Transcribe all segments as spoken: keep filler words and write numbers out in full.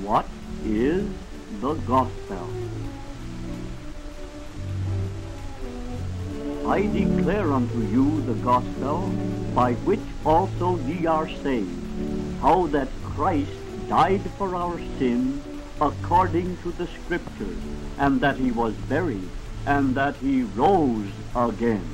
What is the gospel? I declare unto you the gospel, by which also ye are saved, how that Christ died for our sins according to the Scriptures, and that he was buried, and that he rose again.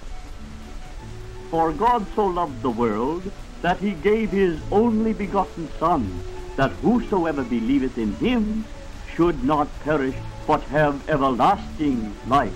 For God so loved the world, that he gave his only begotten Son, that whosoever believeth in him should not perish, but have everlasting life.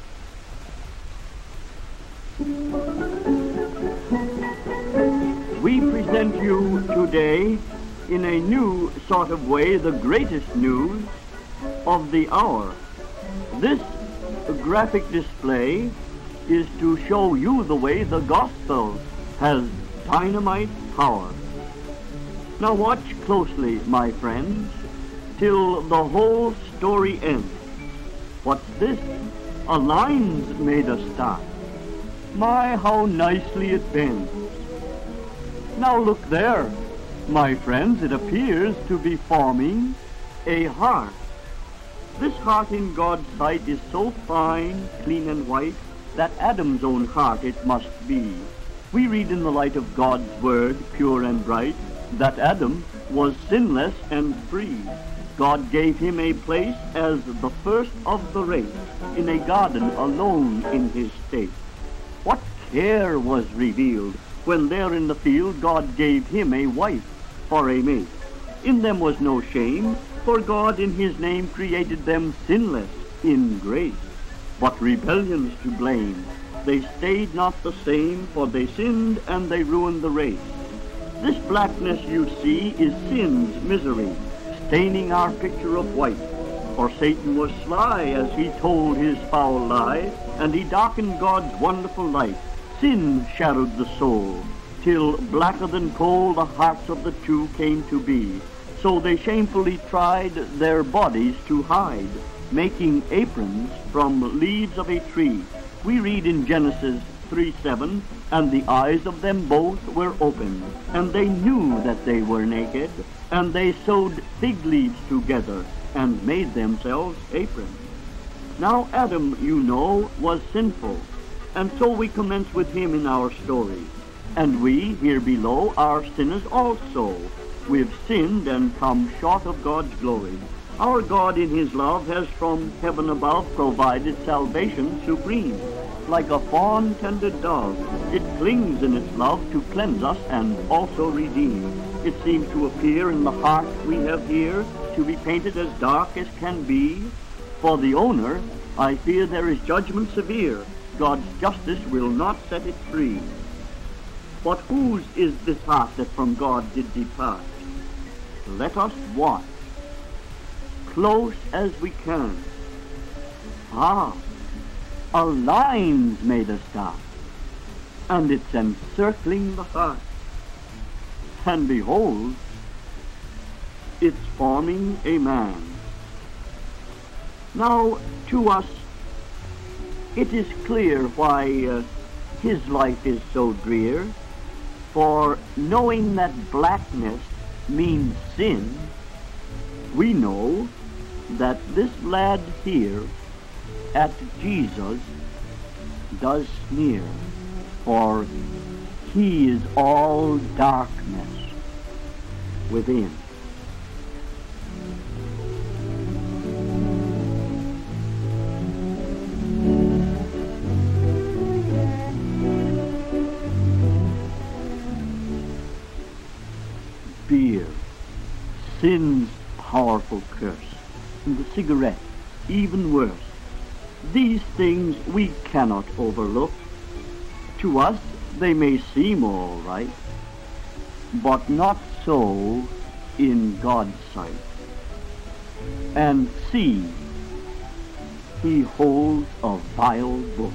We present you today, in a new sort of way, the greatest news of the hour. This graphic display is to show you the way the gospel has dynamite power. Now watch closely, my friends, till the whole story ends. What's this? A line's made a start. My, how nicely it bends. Now look there, my friends, it appears to be forming a heart. This heart in God's sight is so fine, clean and white, that Adam's own heart it must be. We read in the light of God's word, pure and bright, that Adam was sinless and free. God gave him a place as the first of the race, in a garden alone in his state. What care was revealed when there in the field God gave him a wife for a mate. In them was no shame, for God in his name created them sinless in grace. But rebellions to blame, they stayed not the same, for they sinned and they ruined the race. This blackness you see is sin's misery, staining our picture of white. For Satan was sly as he told his foul lie, and he darkened God's wonderful light. Sin shadowed the soul, till blacker than coal the hearts of the two came to be. So they shamefully tried their bodies to hide, making aprons from leaves of a tree. We read in Genesis three seven, and the eyes of them both were opened, and they knew that they were naked, and they sewed fig leaves together, and made themselves aprons. Now Adam, you know, was sinful, and so we commence with him in our story. And we, here below, are sinners also. We've sinned and come short of God's glory. Our God in his love has from heaven above provided salvation supreme. Like a fawn-tended dog, it clings in its love to cleanse us and also redeem. It seems to appear in the heart we have here to be painted as dark as can be. For the owner, I fear there is judgment severe. God's justice will not set it free. But whose is this heart that from God did depart? Let us watch, close as we can. Ah, a line's made a start, and it's encircling the heart. And behold, it's forming a man. Now, to us, it is clear why uh, his life is so drear, for knowing that blackness means sin, we know that this lad here at Jesus does sneer, for he is all darkness within. Beer, sin's powerful curse, and the cigarette, even worse. These things we cannot overlook. To us they may seem all right, but not so in God's sight. And see, he holds a vile book.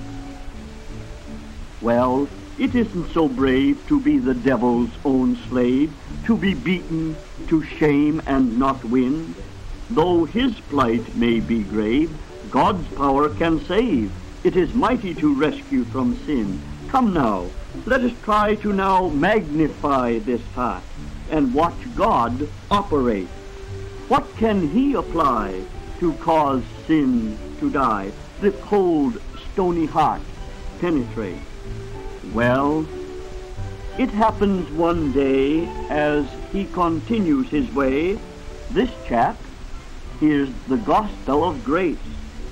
Well, it isn't so brave to be the devil's own slave, to be beaten, to shame and not win. Though his plight may be grave, God's power can save. It is mighty to rescue from sin. Come now, let us try to now magnify this heart and watch God operate. What can he apply to cause sin to die? The cold, stony heart penetrate. Well, it happens one day as he continues his way, this chap hears the gospel of grace.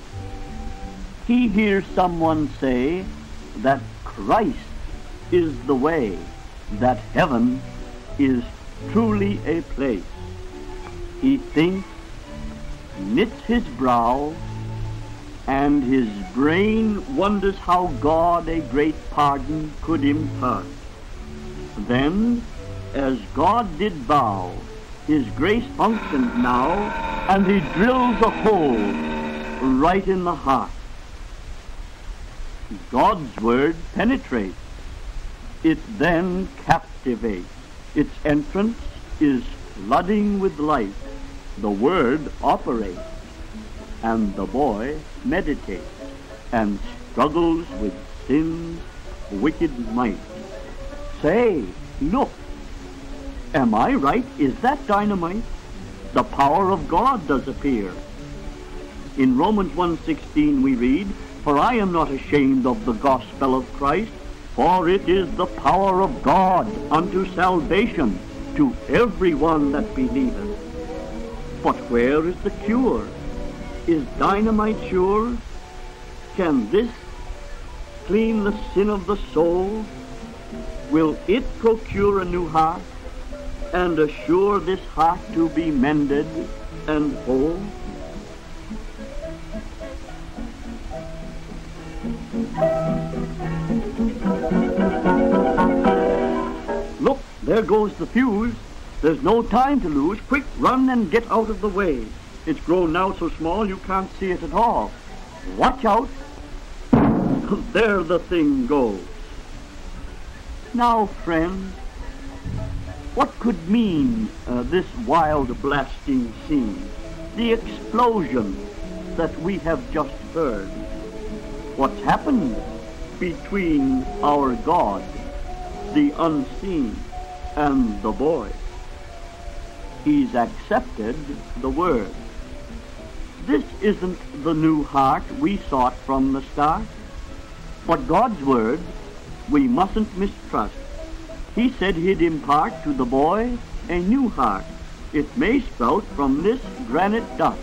He hears someone say that Christ is the way, that heaven is truly a place. He thinks, knits his brow, and his brain wonders how God a great pardon could impart. Then, as God did vow, his grace functioned now, and he drills a hole right in the heart. God's word penetrates. It then captivates. Its entrance is flooding with light. The word operates, and the boy meditates and struggles with sin's wicked might. Say, look, am I right? Is that dynamite? The power of God does appear. In Romans one sixteen we read, "For I am not ashamed of the gospel of Christ, for it is the power of God unto salvation to every one that believeth." But where is the cure? Is dynamite sure? Can this clean the sin of the soul? Will it procure a new heart and assure this heart to be mended and whole? Look, there goes the fuse. There's no time to lose. Quick, run and get out of the way. It's grown now so small you can't see it at all. Watch out. There the thing goes. Now, friend, what could mean uh, this wild blasting scene? The explosion that we have just heard. What's happened between our God, the unseen, and the boy? He's accepted the word. This isn't the new heart we sought from the start. But God's word we mustn't mistrust. He said he'd impart to the boy a new heart. It may sprout from this granite dust.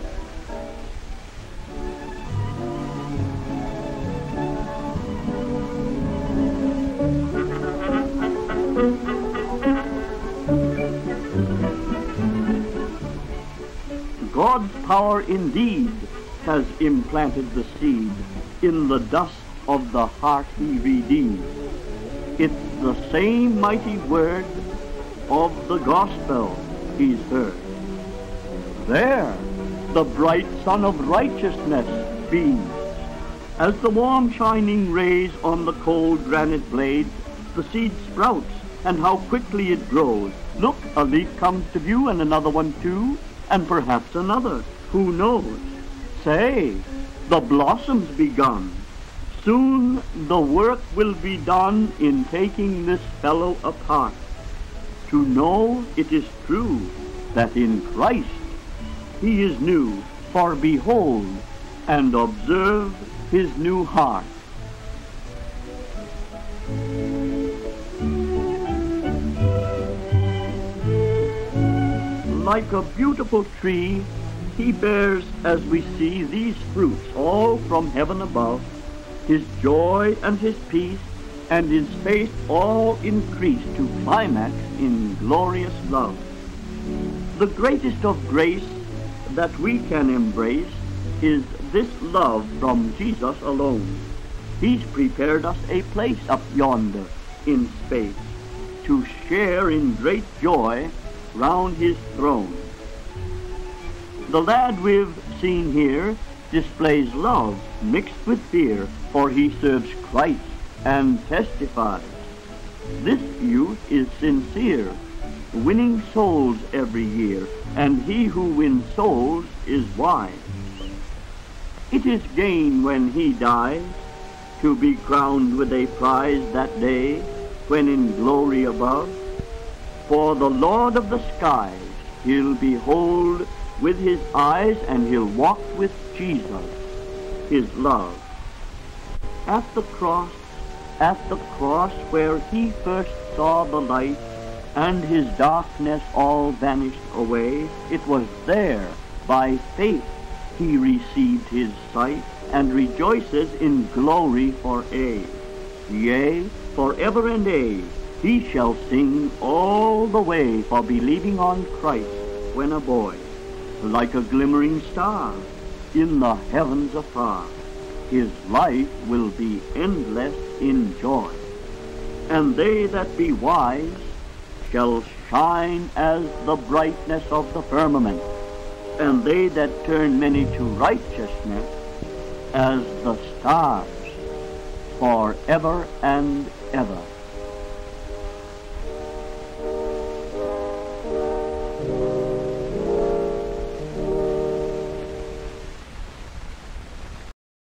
God's power indeed has implanted the seed in the dust of the heart he redeemed. It's the same mighty word of the gospel he's heard. There, the bright sun of righteousness beams. As the warm shining rays on the cold granite blades, the seed sprouts, and how quickly it grows. Look, a leaf comes to view, and another one too, and perhaps another. Who knows? Say, the blossom's begun. Soon the work will be done in taking this fellow apart, to know it is true that in Christ he is new, for behold and observe his new heart. Like a beautiful tree, he bears, as we see, these fruits, all from heaven above, his joy and his peace, and his faith all increased to climax in glorious love. The greatest of grace that we can embrace is this love from Jesus alone. He's prepared us a place up yonder in space to share in great joy round his throne. The lad we've seen here displays love mixed with fear, for he serves Christ and testifies. This youth is sincere, winning souls every year, and he who wins souls is wise. It is gain when he dies, to be crowned with a prize that day, when in glory above. For the Lord of the skies He'll behold with his eyes, and he'll walk with Jesus, his love. At the cross, at the cross where he first saw the light, and his darkness all vanished away, it was there, by faith, he received his sight, and rejoices in glory for aye. Yea, forever and aye, he shall sing all the way for believing on Christ when a boy, like a glimmering star in the heavens afar. His life will be endless in joy, and they that be wise shall shine as the brightness of the firmament, and they that turn many to righteousness as the stars forever and ever.